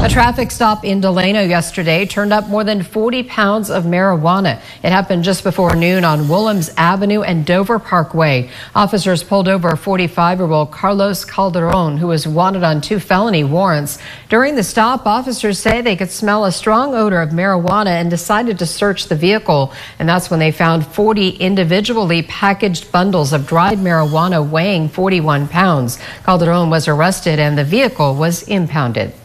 A traffic stop in Delano yesterday turned up more than 40 pounds of marijuana. It happened just before noon on Willems Avenue and Dover Parkway. Officers pulled over 45-year-old Carlos Calderon, who was wanted on 2 felony warrants. During the stop, officers say they could smell a strong odor of marijuana and decided to search the vehicle. And that's when they found 40 individually packaged bundles of dried marijuana weighing 41 pounds. Calderon was arrested and the vehicle was impounded.